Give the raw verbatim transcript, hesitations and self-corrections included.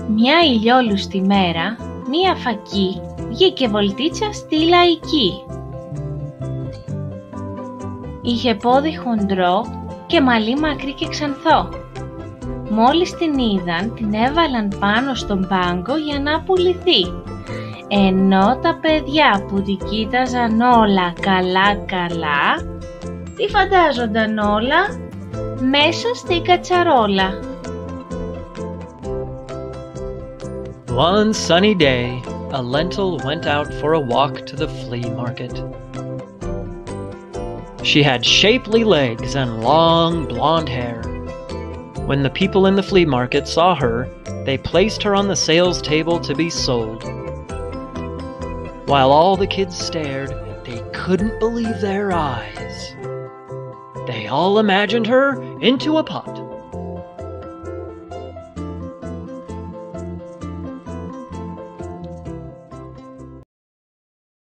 Μια ηλιόλουστη μέρα, μια φακή βγήκε βολτίτσα στη λαϊκή. Είχε πόδι χοντρό και μαλλί μακρύ και ξανθό. Μόλις την είδαν, την έβαλαν πάνω στον πάγκο για να πουληθεί. Ενώ τα παιδιά που την κοίταζαν όλα καλά-καλά, τι φαντάζονταν όλα μέσα στην κατσαρόλα. One sunny day, a lentil went out for a walk to the flea market. She had shapely legs and long blonde hair. When the people in the flea market saw her, they placed her on the sales table to be sold. While all the kids stared, they couldn't believe their eyes. They all imagined her into a pot.